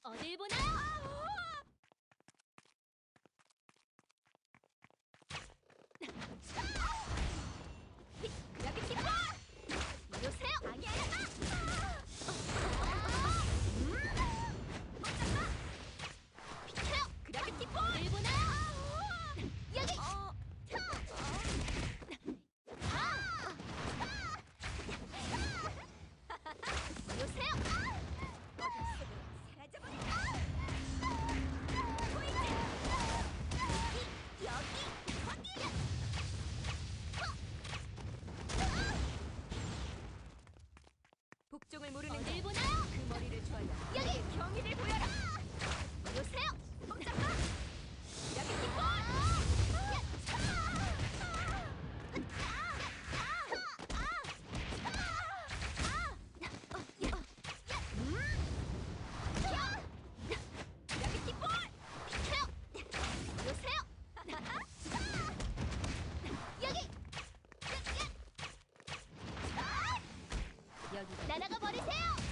어딜 보나요? 그라비티 볼! 이러세요! 아니야! 비켜요! 그라비티 볼! 어딜 보나요? 여기! 이러세요! 어둠 속으로 사라져버린다! 보이지? 여기! 복종을 모르는 어딜 보나요? 그 머리를 조아려 여기! 경의를 보여라! 이러세요! 꼼짝마! 그라비티 볼! 그라비티 볼! 비켜요! 이러세요! 여기! 여기 날아가 버리세요!